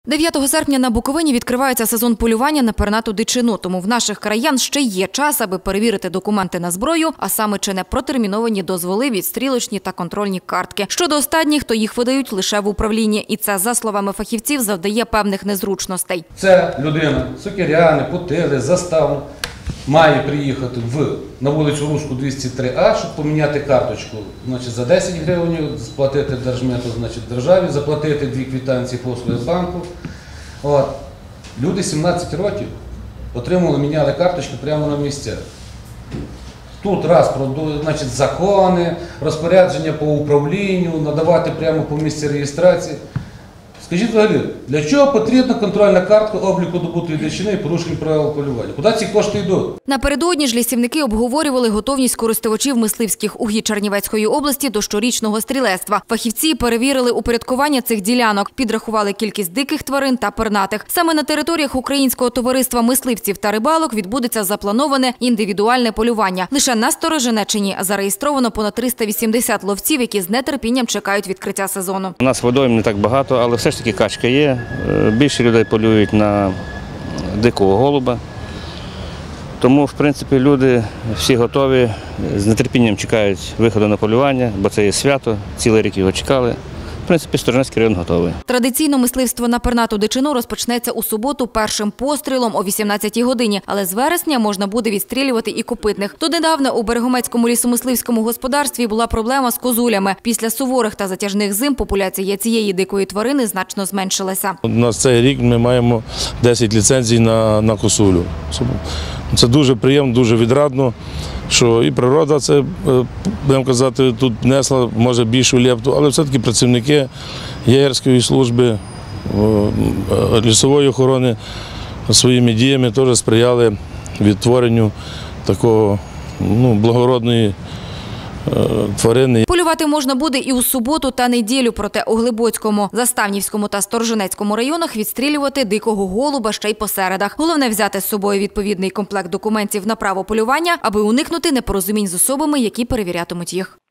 9 серпня на Буковині відкривається сезон полювання на пернату дичину, тому в наших краян ще є час, аби перевірити документи на зброю, а саме чи не протерміновані дозволи, відстрілочні та контрольні картки. Щодо останніх, то їх видають лише в управлінні, і це, за словами фахівців, завдає певних незручностей. Це людина Сокиряни, Путили, Заставна має приїхати на вулицю Руську 203А, щоб поміняти карточку. За 10 гривень сплатити держмиту, державі, заплатити 2 квитанції послуги банку. Люди 17 років отримали, міняли карточки прямо на місцях. Тут закони, розпорядження по управлінню, надавати прямо по місці реєстрації. Скажіть взагалі, для чого потрібна контрольна картка обліку добутої дичини і порушень правил полювання? Куди ці кошти йдуть? Напередодні ж лісівники обговорювали готовність користувачів мисливських угідь Чернівецької області до щорічного стрілецтва. Фахівці перевірили упорядкування цих ділянок, підрахували кількість диких тварин та пернатих. Саме на територіях Українського товариства мисливців та рибалок відбудеться заплановане індивідуальне полювання. Лише на Сторожинеччині зареєстровано понад 380 ловців, які з нетерпінням чекають відкриття сезону. У нас водойм не так багато, але все ж таки качка є. Більше людей полюють на дикого голуба. Тому, в принципі, люди всі готові, з нетерпінням чекають виходу на полювання, бо це є свято, цілий рік його чекали. В принципі, Сторожинецький район готовий. Традиційно мисливство на пернату дичину розпочнеться у суботу першим пострілом о 18-й годині, але з вересня можна буде відстрілювати і копитних. Донедавна у Берегомецькому лісомисливському господарстві була проблема з козулями. Після суворих та затяжних зим популяція цієї дикої тварини значно зменшилася. У нас цей рік ми маємо 10 ліцензій на косулю. Це дуже приємно, дуже відрадно, що і природа це, будемо казати, тут внесла, може, більшу лепту, але все-таки працівники єгерської служби, лісової охорони своїми діями теж сприяли відтворенню такого благородної тварини. Полювати можна буде і у суботу та неділю, проте у Глибоцькому, Заставнівському та Сторожинецькому районах відстрілювати дикого голуба ще й по середах. Головне взяти з собою відповідний комплект документів на право полювання, аби уникнути непорозумінь з особами, які перевірятимуть їх.